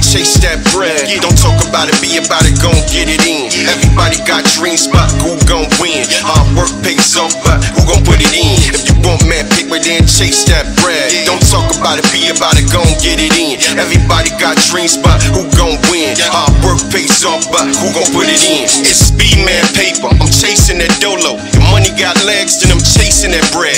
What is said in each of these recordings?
chase that bread. Don't talk about it, be about it, gon' get it in. Everybody got dreams, but who gon' win? Hard work pays off, but who gon' put it in? If you want mad paper, then chase that bread. Don't talk about it, be about it, gon' get it in. Everybody got dreams, but who gon' win? Hard work pays off, but who gon' put it in? It's speed man paper, I'm chasing that dolo. Your money got legs, then I'm chasing that bread.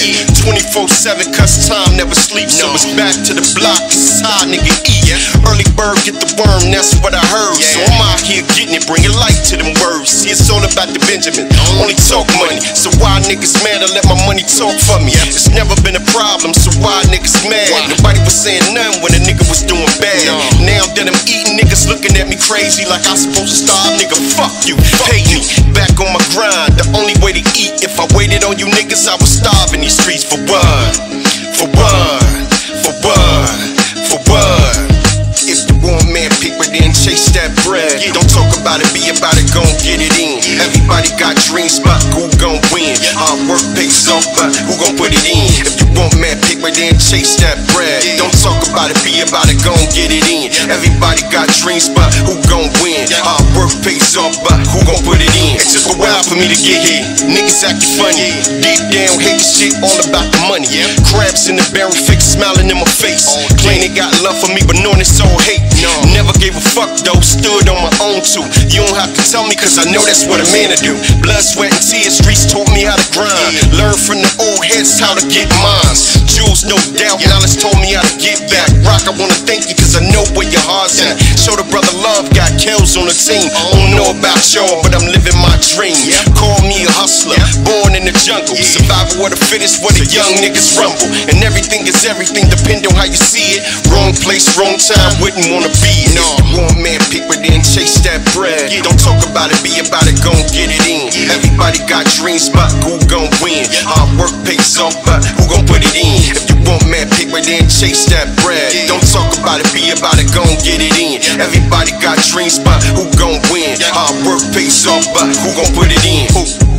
24/7, cause time never sleeps. So it's back to the block, this is how nigga eat. Early bird get the worm, that's what I heard. So I'm out here getting it, bringing light to them words. See, it's all about the Benjamin, only talk money. So why niggas mad? I let my money talk for me. It's never been a problem, so why niggas mad? Nobody was saying nothing when a nigga was doing bad. Now that I'm eating, niggas looking at me crazy like I'm supposed to starve. Nigga, fuck you, pay me. Back on my grind, the only way to eat. If I waited on you niggas, I would starve in these streets. For what? For what? For what? For what? If you want man paper, then chase that bread. Don't talk about it, be about it, gon' get it in. Everybody got dreams, but who gon' win? Hard work pays off, but who gon' put it in? If you want man paper, then chase that bread. Don't talk about it, be about it, gon' get it in. Everybody got dreams, but who gon' win? Hard work pays off, but who gon' put it in? It took a while for me to get here. Niggas acting funny, deep down hate shit, all about the money. Crabs in the barrel, fake smiling in my face. Claim they got love for me, but knowing it's all hate. Never gave a fuck though, stood on my own too. You don't have to tell me, cause I know that's what a man to do. Blood, sweat, and tears, streets taught me how to grind. Learn from the old heads how to get mines. Jules, no doubt, knowledge told me how to get back. Rock, I wanna thank you, cause I know where your heart's at. Show the brother love, got kills on the team. I don't know about y'all, but I'm living my dream. Call me a hustler, born in the jungle. Survival of the fittest, where the young niggas rumble. And everything is everything, depend on how you see it. Wrong place, wrong time, wouldn't wanna be it. No, want man paper, then chase that bread. Don't talk about it, be about it, gon' get it in. Everybody got dreams, but who gon' win? Hard work pays off, but who gon' put it in? If you want man paper, then chase that bread. Don't talk about it, be about it, gon' get it in. Everybody got dreams, but who gon' win? Hard work pays off, but who gon' put it in? Who?